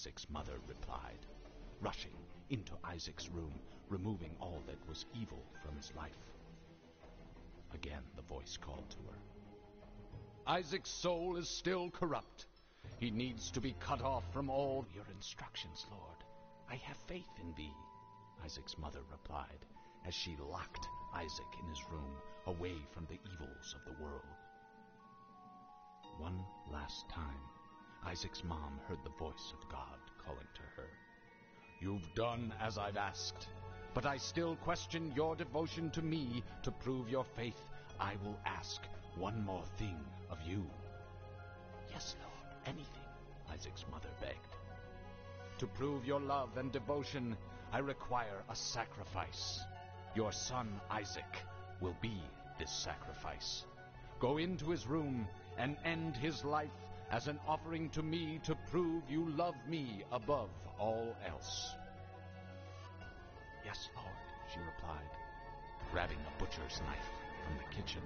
Isaac's mother replied, rushing into Isaac's room, removing all that was evil from his life. Again the voice called to her. Isaac's soul is still corrupt. He needs to be cut off from all your instructions, Lord. I have faith in thee, Isaac's mother replied, as she locked Isaac in his room, away from the evils of the world. One last time, Isaac's mom heard the voice of God calling to her. You've done as I've asked, but I still question your devotion to me. To prove your faith, I will ask one more thing of you. Yes, Lord, anything, Isaac's mother begged. To prove your love and devotion, I require a sacrifice. Your son, Isaac, will be this sacrifice. Go into his room and end his life as an offering to me to prove you love me above all else. Yes, Lord, she replied, grabbing a butcher's knife from the kitchen.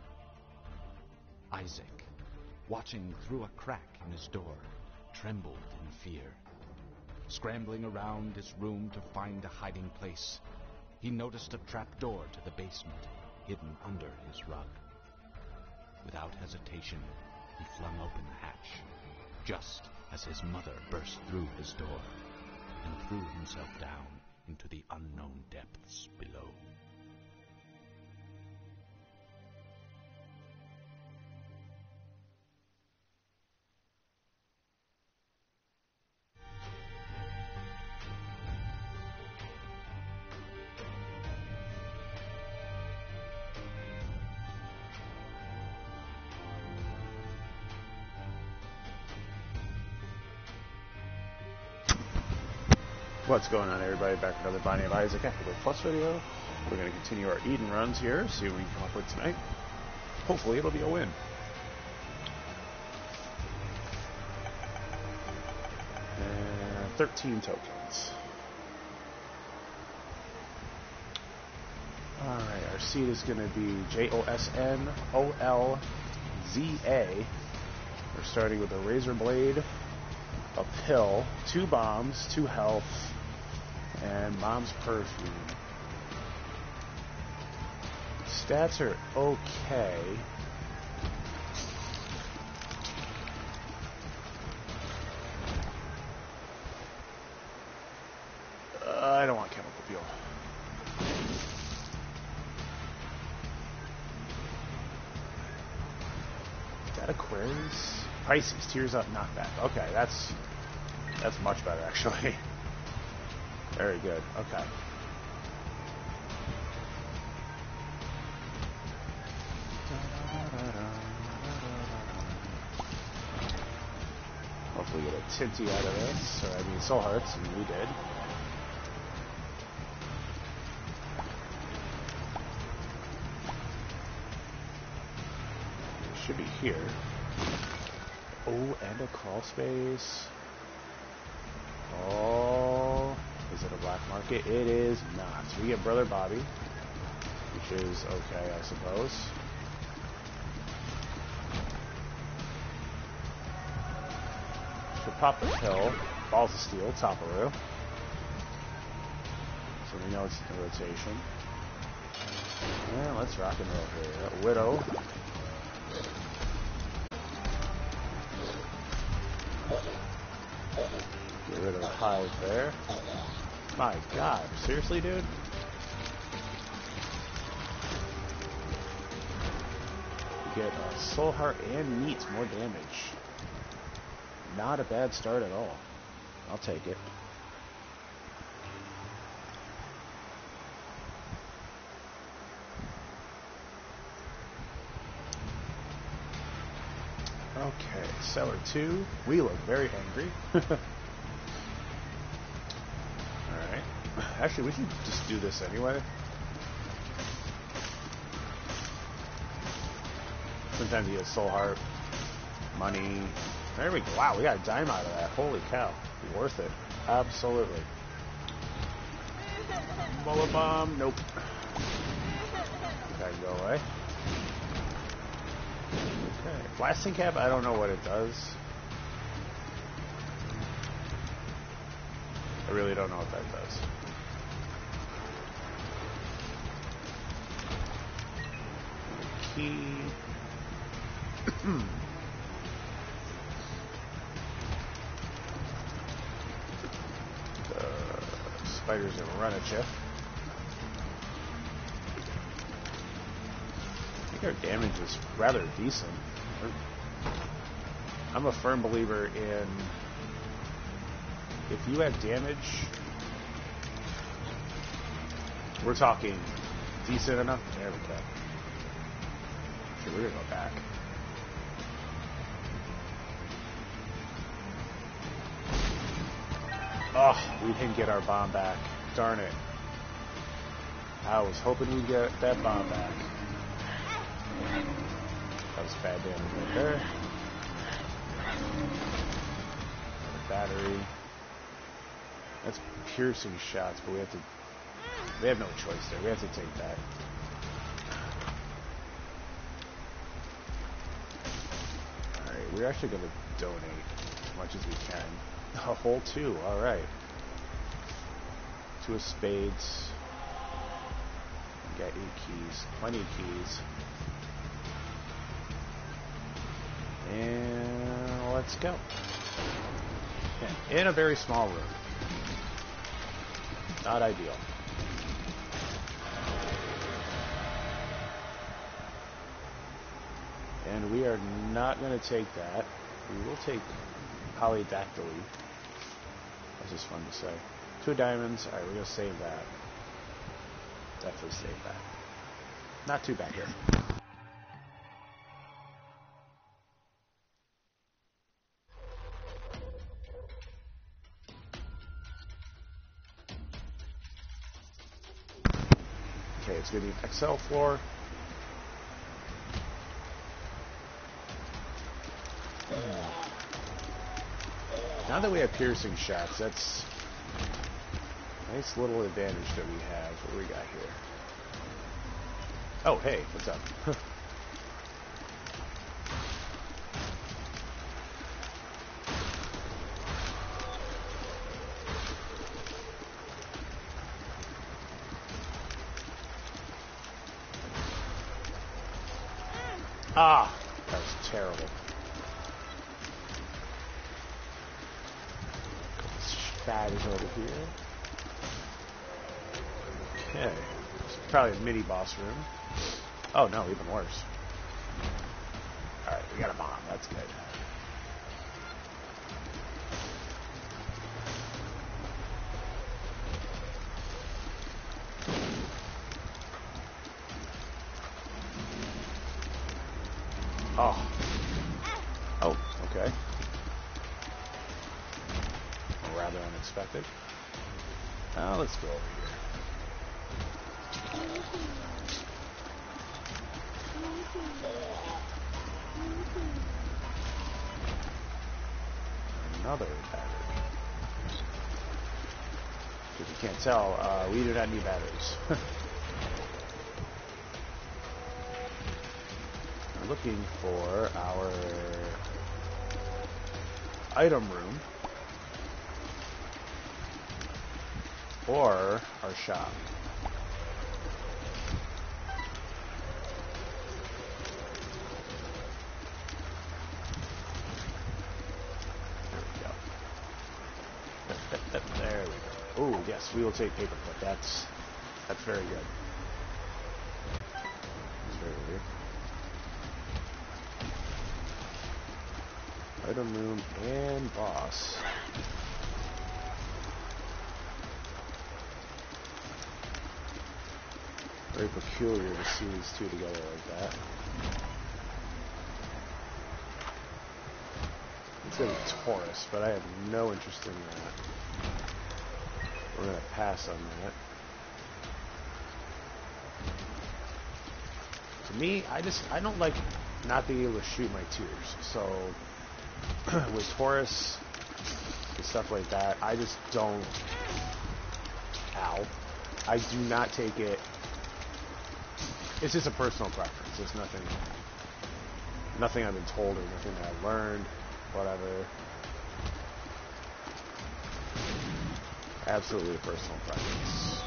Isaac, watching through a crack in his door, trembled in fear. Scrambling around his room to find a hiding place, he noticed a trapdoor to the basement hidden under his rug. Without hesitation, he flung open the hatch, just as his mother burst through his door and threw himself down into the unknown depths below. What's going on, everybody? Back with another Binding of Isaac Afterward Plus video. We're going to continue our Eden runs here, see what we can come up with tonight. Hopefully it'll be a win. And 13 tokens. Alright, our seed is going to be JOSNOLZA. We're starting with a Razor Blade, a pill, 2 bombs, 2 health, and Mom's Perfume. Stats are okay. I don't want Chemical Peel. Is that Aquarius? Pisces, Tears Up, Knockback. Okay, that's much better, actually. Very good. Okay. Hopefully get a Tinty out of this. Or, I mean, Soul Hearts, and we did. It should be here. Oh, and a crawl space. Oh, is it a black market? It is not. So we get Brother Bobby, which is okay, I suppose. Should pop the pill. Balls of Steel, Taparu. So we know it's in rotation. Yeah, let's rock and roll here. Widow. Get rid of the hive there. My god, seriously, dude? You get Soul Heart and Meat, more damage. Not a bad start at all. I'll take it. Okay, Seller 2. We look very angry. Alright. Actually, we should just do this anyway. Sometimes you get Soul Heart, money. There we go. Wow, we got a dime out of that. Holy cow. Worth it. Absolutely. Bullet Bomb. Nope. Okay, go away. Okay. Blasting Cap, I don't know what it does. I really don't know what that does. Key. The spiders that run at you. I think our damage is rather decent. I'm a firm believer in if you have damage, we're talking decent enough. There we go. Okay, we're gonna go back. Oh, we didn't get our bomb back. Darn it. I was hoping we'd get that bomb back. That was bad damage right there. Another battery. That's piercing shots, but we have no choice there. We have to take that. Alright, we're actually going to donate as much as we can. A whole 2, alright. 2 of spades. We got 8 keys. Plenty of keys. And let's go. In a very small room. Not ideal. And we are not going to take that. We will take polydactyly. That's just fun to say. 2 diamonds. Alright, we're going to save that. Definitely save that. Not too bad here. Okay, it's going to be XL floor. Now that we have piercing shots, that's a nice little advantage that we have. What do we got here? Oh, hey, what's up? Ah, that was terrible. Spiders over here. Okay, it's probably a mini boss room. Oh no, even worse. All right, we got a bomb. That's good. Oh. Oh, okay. Rather unexpected. Now let's go over here. Another battery. If you can't tell, we do not need batteries. We're looking for our item room. Or our shop. There we go. Oh yes, we will take paperclip. That's very good. That's very weird. Item room and boss. Very peculiar to see these two together like that. It's going to be Taurus, but I have no interest in that. We're going to pass on that. To me, I don't like not being able to shoot my tears. So with Taurus and stuff like that, I just don't. Ow. I do not take it. It's just a personal preference. It's nothing I've been told or nothing that I've learned, whatever. Absolutely a personal preference.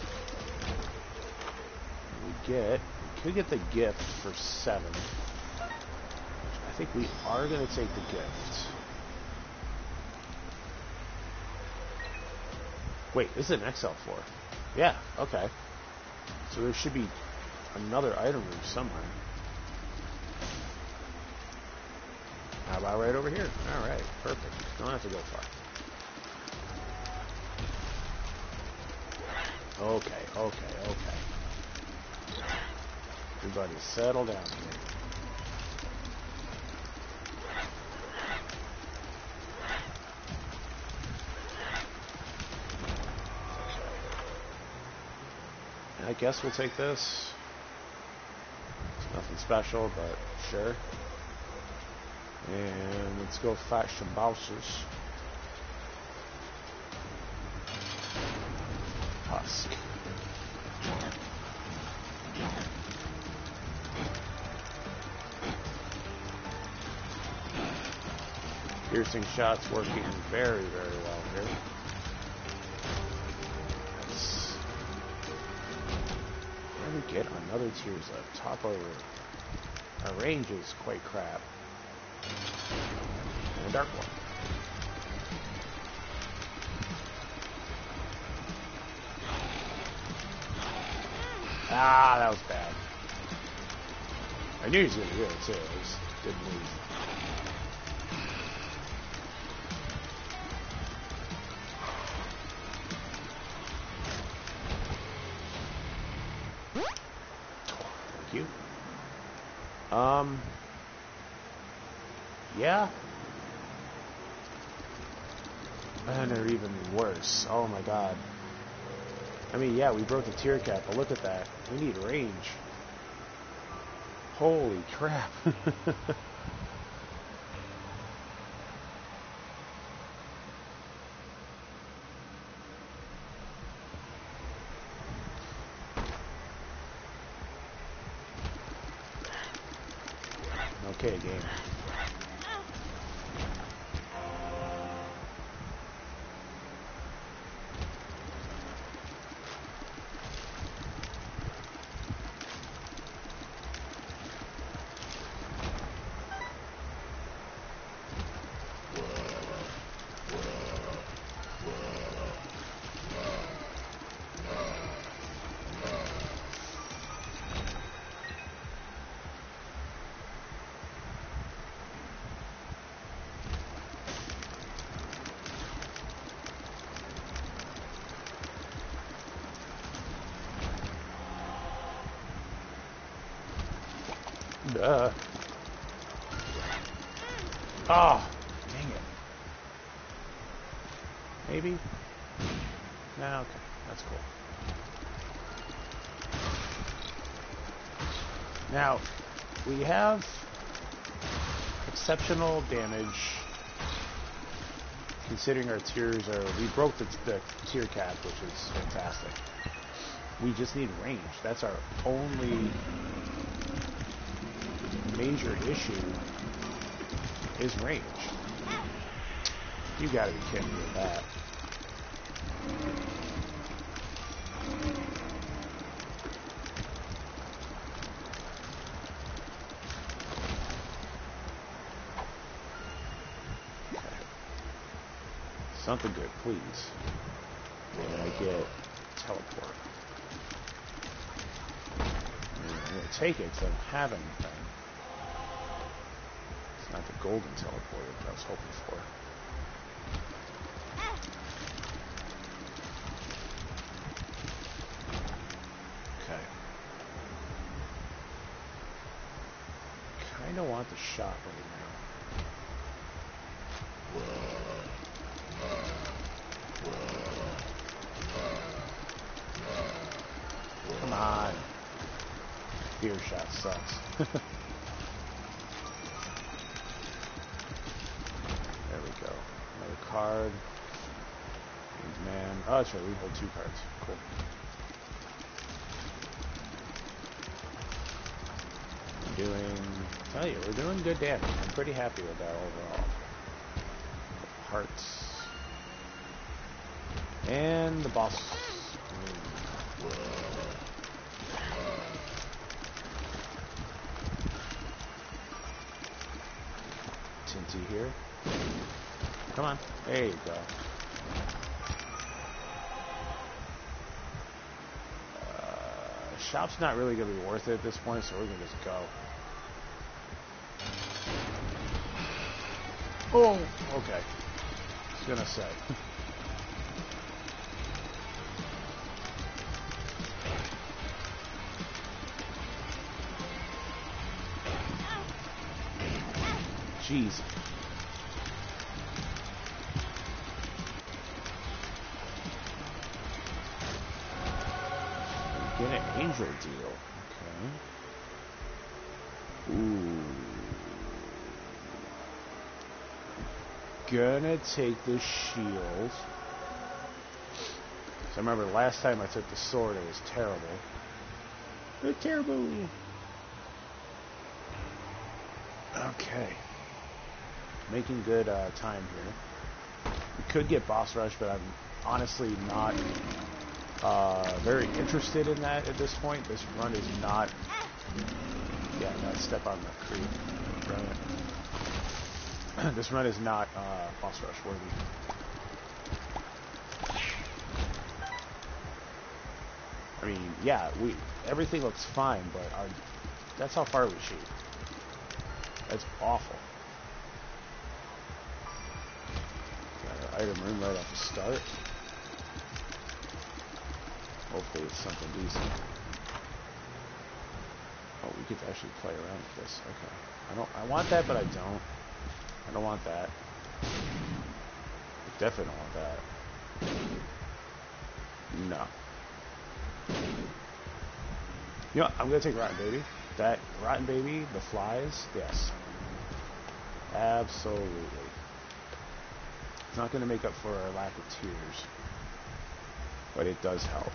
We could get the gift for 7. I think we are going to take the gift. Wait, this is an XL4. Yeah, okay. So there should be another item room somewhere. How about right over here? Alright, perfect. Don't have to go far. Okay. Everybody settle down here. I guess we'll take this. It's nothing special, but sure. And let's go fight some bosses. Husk. Piercing shots working very, very well here. Nice. And we get another Tears Up. Top over. Our range is quite crap. And a dark one. Ah, that was bad. I knew he was going to do it too. I just didn't move. Thank you. Yeah. And they're even worse. Oh my god. I mean, yeah, we broke the tier cap, but look at that. We need range. Holy crap. Okay, game. Oh, dang it. Maybe? No, okay. That's cool. Now, we have exceptional damage considering our tiers are... We broke the tier cap, which is fantastic. We just need range. That's our only major issue is range. You gotta be kidding me with that. Okay. Something good, please. And I get teleport. I'm gonna take it because I don't have anything. Not the golden teleporter that I was hoping for. Okay. Kinda want the shot right now. Come on. Fear shot sucks. Card. Man. Oh, that's right. We hold 2 cards. Cool. Tell you, we're doing good damage. I'm pretty happy with that overall. Hearts. And the boss. Tinty here. Come on. There you go. Shop's not really going to be worth it at this point, so we're going to just go. Oh, okay. I was going to say. Jeez. Get an angel deal. Okay. Ooh. Gonna take the shield. So I remember last time I took the sword, it was terrible. It was terrible. Okay. Making good time here. We could get boss rush, but I'm honestly not very interested in that at this point. This run is not... Yeah, no, step on the creep. Brilliant. This run is not boss rush worthy. I mean, yeah, everything looks fine, but that's how far we shoot. That's awful. Got our item room right off the start. Hopefully it's something decent. Oh, we get to actually play around with this. Okay. I want that, but I don't. I don't want that. I definitely don't want that. No. You know what? I'm gonna take Rotten Baby. That Rotten Baby, the flies, yes. Absolutely. It's not gonna make up for our lack of tears. But it does help.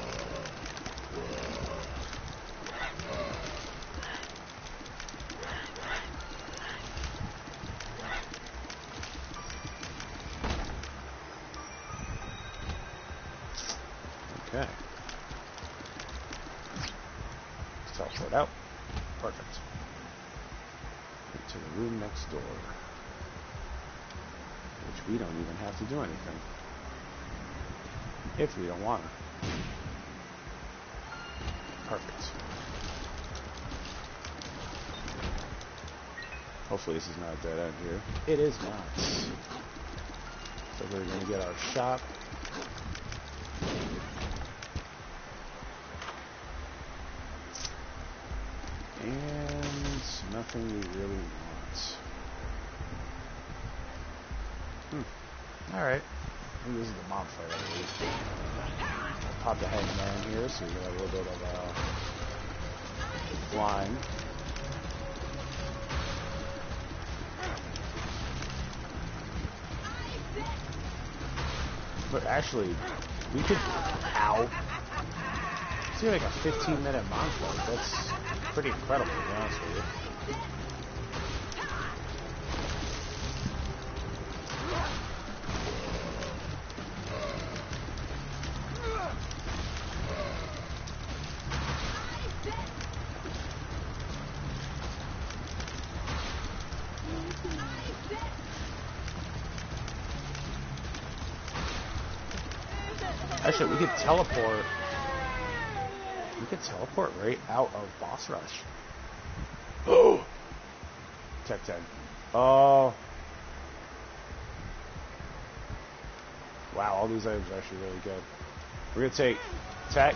Okay. Let's teleport out. Perfect. To the room next door. Which we don't even have to do anything. If we don't want to. Perfect. Hopefully this is not a dead end here. It is not. So we're going to get our shop. And nothing we really want. Alright. I think this is the mob fight, I believe. I'll pop the hangman here so we get a little bit of flying. But actually, we could... Ow! It's like a 15-minute mob fight. That's pretty incredible, to be honest with you. Actually, we could teleport. We could teleport right out of boss rush. Oh! Tech 10. Oh. Wow, all these items are actually really good. We're gonna take tech.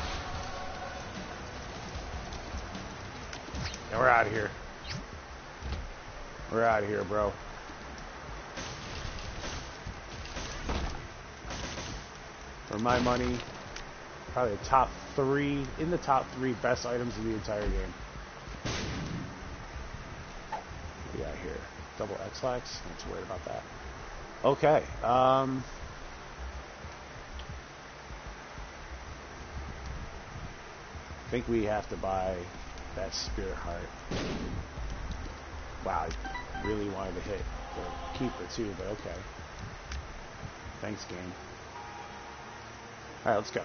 And we're out of here. We're out of here, bro. For my money, probably the top 3, in the top 3 best items in the entire game. What do we got here? Double X-Lax? Not too worried about that. Okay. I think we have to buy that Spirit Heart. Wow, I really wanted to hit the Keeper too, but okay. Thanks, game. Alright, let's go.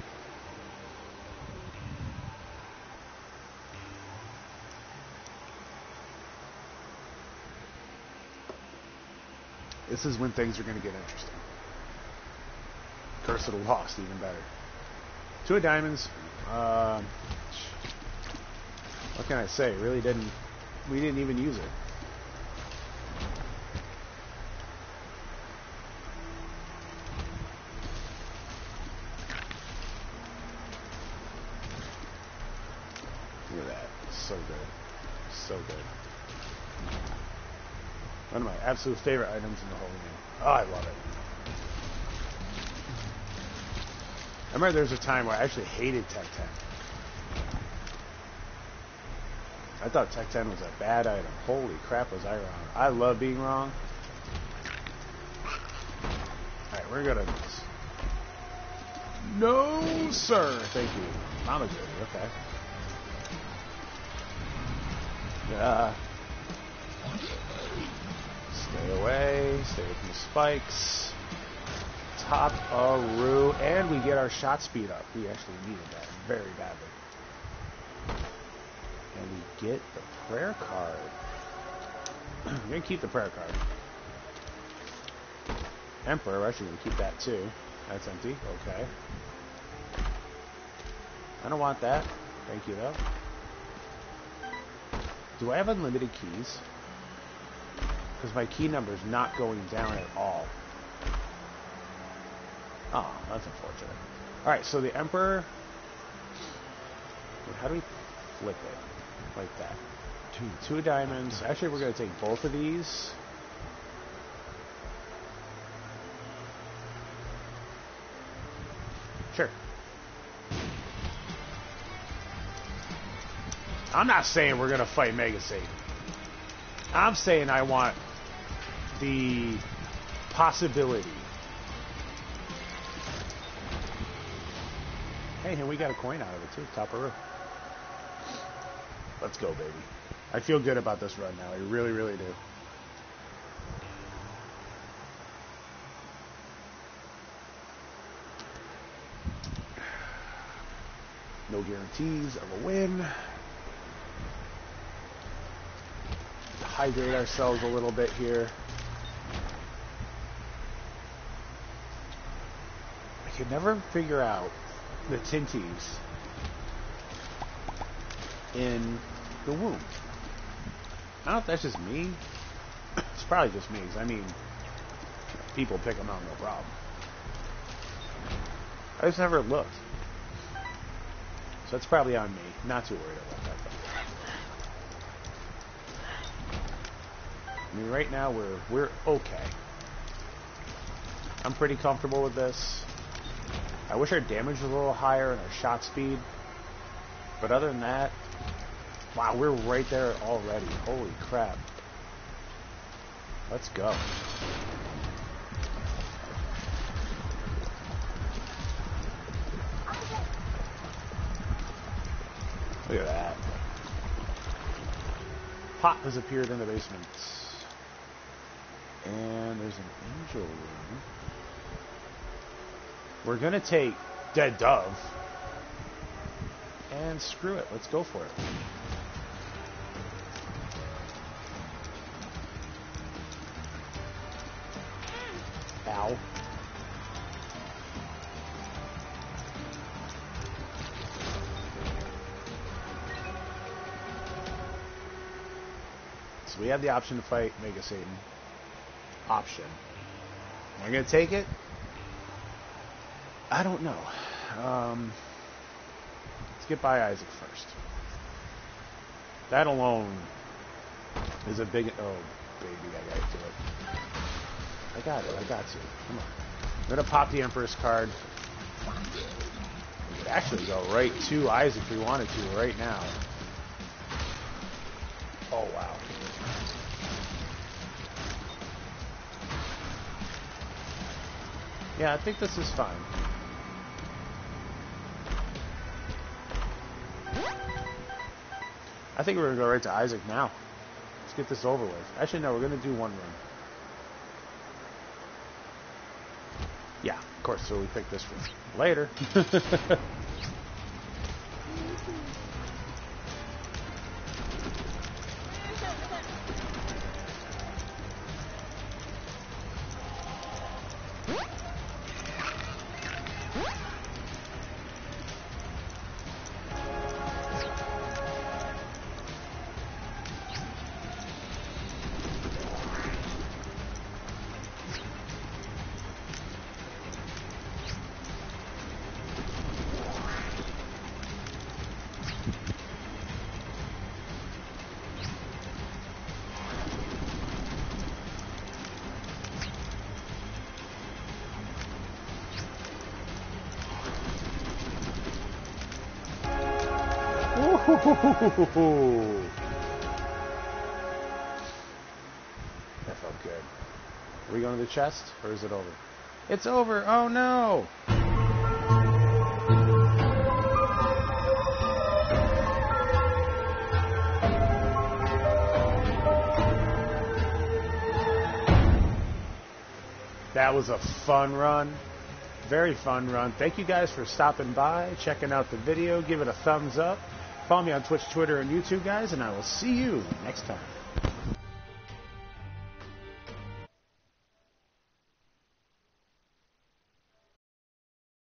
This is when things are going to get interesting. Curse of the Lost, even better. 2 of diamonds. What can I say? We didn't even use it. Look at that. So good. So good. One of my absolute favorite items in the whole game. Oh, I love it. I remember there was a time where I actually hated Tech 10. I thought Tech 10 was a bad item. Holy crap, was I wrong. I love being wrong. Alright, we're gonna... No, sir! Thank you. Mama Goody, okay. Stay away. Stay away from the spikes. Top-a-roo. And we get our shot speed up. We actually needed that very badly. And we get the prayer card. We're going to keep the prayer card. Emperor, we're actually going to keep that too. That's empty. Okay. I don't want that. Thank you, though. Do I have unlimited keys? Because my key number is not going down at all. Oh, that's unfortunate. Alright, so the Emperor... How do we flip it? Like that. Two diamonds. Actually, we're going to take both of these. Sure. I'm not saying we're going to fight Mega Satan. I'm saying I want the possibility. Hey, and we got a coin out of it too. Top of roof. Let's go, baby. I feel good about this run now. I really, really do. No guarantees of a win. Hydrate ourselves a little bit here. I can never figure out the Tinties in the womb. I don't know if that's just me. It's probably just me, because I mean, people pick them out no problem. I just never looked. So that's probably on me. Not too worried about that though. I mean, right now we're okay. I'm pretty comfortable with this. I wish our damage was a little higher and our shot speed. But other than that, wow, we're right there already. Holy crap. Let's go. Look at that. Pop has appeared in the basement. And there's an angel room. We're going to take Dead Dove. And screw it. Let's go for it. Ow. So we have the option to fight Mega Satan. Option. Am I going to take it? I don't know. Let's get by Isaac first. That alone is a big... Oh, baby, I got to do it. I got it. I got to. Come on. I'm going to pop the Empress card. We could actually go right to Isaac if we wanted to right now. Oh, wow. Yeah, I think this is fine. I think we're going to go right to Isaac now. Let's get this over with. Actually, no, we're going to do one run. Yeah. Of course, so we picked this for later. That felt good. Are we going to the chest, or is it over? It's over! Oh no! That was a fun run. Very fun run. Thank you guys for stopping by, checking out the video. Give it a thumbs up. Follow me on Twitch, Twitter, and YouTube, guys, and I will see you next time.